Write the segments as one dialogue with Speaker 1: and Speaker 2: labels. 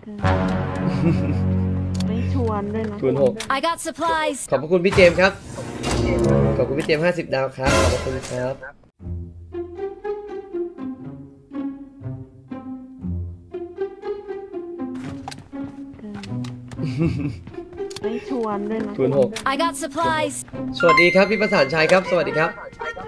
Speaker 1: ไม่ชวนด้วยนะ
Speaker 2: ชวน6
Speaker 3: I got supplies
Speaker 2: ขอบคุณพี่เจมส์ครับขอบคุณพี่เจมส์50 ดาวครับขอบคุณครับ
Speaker 1: ไม่ชวนด้วยนะ
Speaker 2: ชวน6
Speaker 3: I got supplies
Speaker 2: สวัสดีครับพี่ประสานชัยครับสวัสดีครับ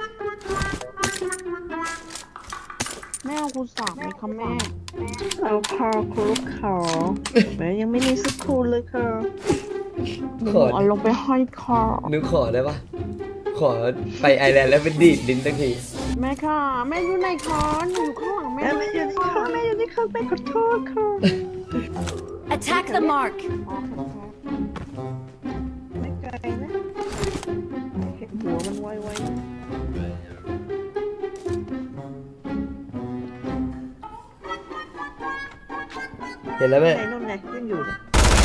Speaker 1: แม่เอาคูสามไหมคะแม่
Speaker 4: เอาคอครูขอแม่ยังไม่มีสักคูเลยค่ะ
Speaker 1: หนูเอาลงไปห้อยคอ
Speaker 2: นึกขอได้ปะขอไปไอร์แลนด์แล้วเป็นดีดลิ้นตั้งที
Speaker 1: แม่ค่ะแม่อยู่ในคอหนูอยู่ข้างหลังแม่
Speaker 4: ไม่อยู่ในคอแม่อยู่ในคอแม่ขอโทษค่ะ
Speaker 3: Attack the mark
Speaker 4: ไม่ไกลนะเห็นหัวมันไว
Speaker 2: เห็นแล้วแม่
Speaker 4: ไอ้นู่นไงยังอยู่เนี่ย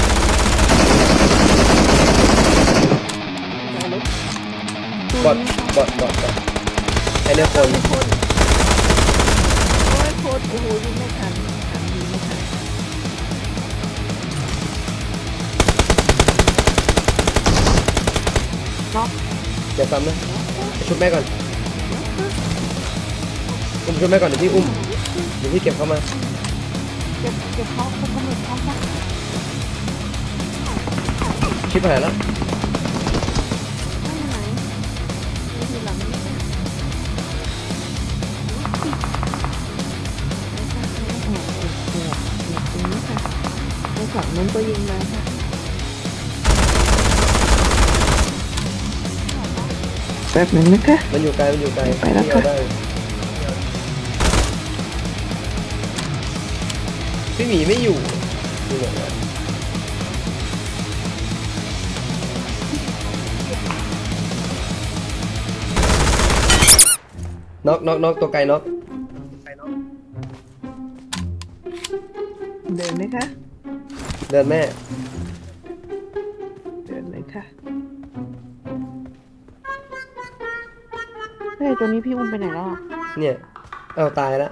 Speaker 2: บอดไอ้เนี่ยคน
Speaker 4: โอ้ยโคตรโอ้โหยิงไม่ทันยิงไม่ทัน
Speaker 1: น็อก
Speaker 2: อย่าซ้ำนะชุบแม่ก่อนชุบแม่ก่อนเดี๋ยวพี่อุ้มเดี๋ยวพี่เก็บเข้ามา
Speaker 1: เก็บเขาคนกำหนดเขาค่ะ
Speaker 2: ชิบหายแล้ว
Speaker 1: ไหนอยู่หลังนี้
Speaker 4: ในฝั่งนั้นก็ยิงมาค่ะแป๊บหนึ่งนะคะ
Speaker 2: มันอยู่ไกล
Speaker 4: ไปแล้วค่ะ
Speaker 2: พี่หมีไม่อยู่น็อกตัวไกลน็อก
Speaker 4: เดินไหมคะ
Speaker 2: เดินแม่
Speaker 4: เดินเลยค่ะ
Speaker 1: เฮ้ยตัวนี้พี่อุ้มไปไหนแล้วอ่ะ
Speaker 2: เนี่ยเอาตายแล้ว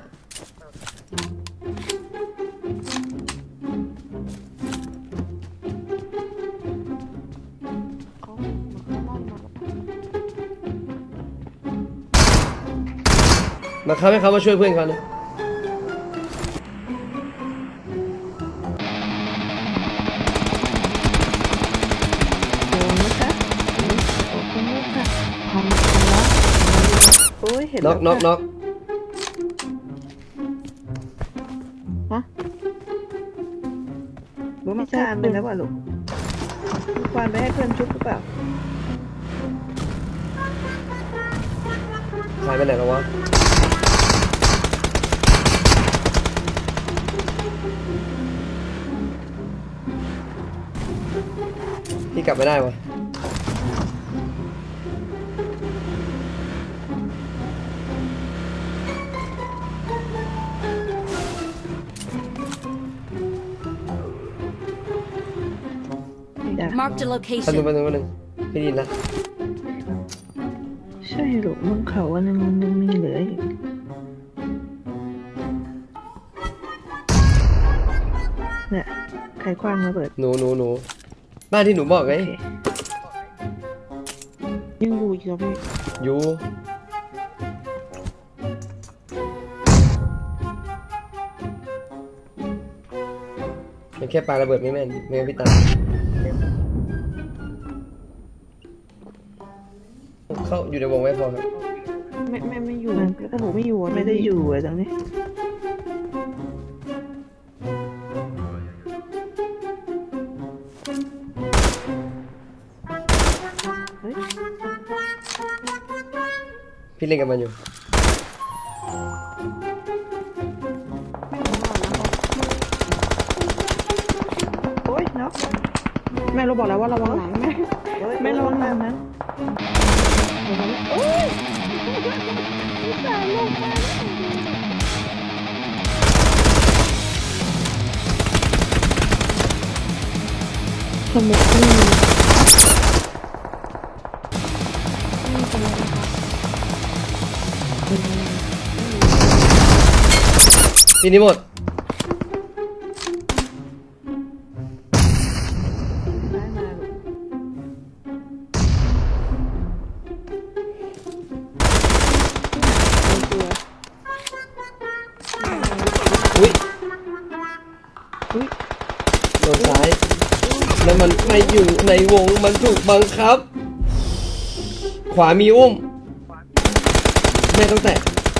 Speaker 2: มาให้เขามาช่วยเพื่อนเขานะน็อก
Speaker 1: ฮะ
Speaker 4: รู้มาคานไปแล้วป่ะลูกควานไปให้เพื่อนชุบหรือเปล่า
Speaker 2: หายไปไหนแล้ววะพี่กลับไม่ได้วะ
Speaker 3: Marked a location
Speaker 2: นึงพี่ดินละ
Speaker 4: ใช่ลูกบนเขาอันนึงมีเหลืออีกเนี่ยใครคว้างระเบิด
Speaker 2: หนูบ้านที่หนูบอกไง
Speaker 1: ยังอยู่อีกเหรอพี่
Speaker 2: อยู่มันแค่ปาระเบิดไม่แม่นไม่งั้นพี่ตายเข้าอยู่ในวงไว้พอครับ
Speaker 1: ไม่อยู่แต่ผมไม่อยู่
Speaker 4: ไม่ได้อยู่ตรงนี้
Speaker 2: พี่เล่นกับมันอยู่
Speaker 4: โอ้ยเนาะ
Speaker 1: แม่เราบอกแล้วว่าระวังหลังแม่ระวังหลังนั้นโอ้ยตายลงมาสมุด
Speaker 2: ทีนี้หมดแล้วมันไม่อยู่ในวงมันถูกบังคับ ขวามีอุ้มแม่ต้องแตะ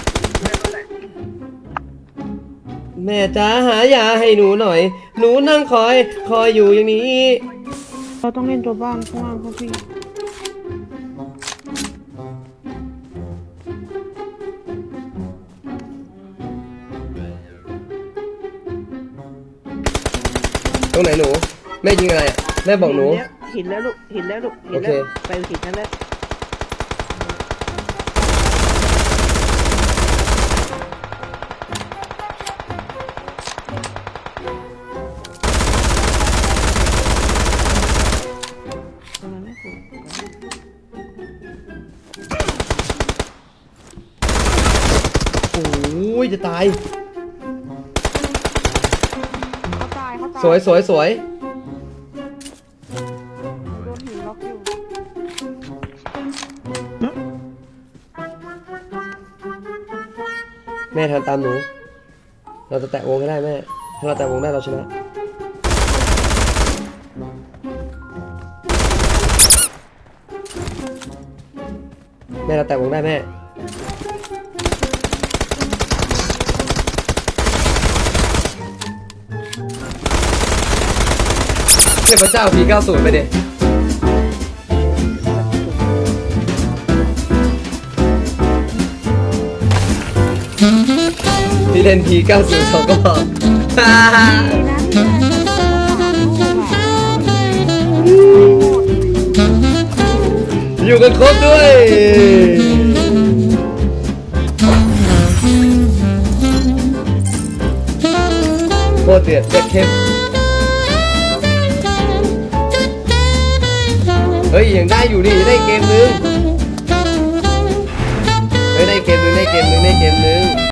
Speaker 2: แม่จ๋าหายาให้หนูหน่อยหนูนั่งคอยอยู่อย่างนี้
Speaker 1: เราต้องเล่นตัวบ้านข้างล่างครับพี่
Speaker 2: ตรงไหนหนูแม่ยิงอะไรอ่ะแม่บอกหนู
Speaker 4: หินแล้วลูกหินแล้วลูกหิน
Speaker 2: โอเค
Speaker 4: แล้วไปหินนั่นแล้ว
Speaker 1: ตรงนั้นไม่ถูก
Speaker 2: โอ้ยจะตาย
Speaker 1: เขาตายเขาตาย
Speaker 2: สวยสวยสวย
Speaker 1: โดนหินล็อกอยู่
Speaker 2: แม่ทำตามหนูเราจะแตะวงให้ได้แม่ถ้าเราแตะวงได้เราชนะแม่เราแตะวงได้แม่เทพเจ้าพี90ไปดิพี่เล่นพี90เขาก็บอก
Speaker 1: ดีนะที่แม่ฉันโดนมา3 ลูกอ่ะ
Speaker 2: อยู่กันครบด้วยโคตรเดือดเด็ดเข้มเฮ้ยยังได้อยู่ดิได้เกมนึงเฮ้ยได้เกมนึงได้เกมนึงได้เกมนึง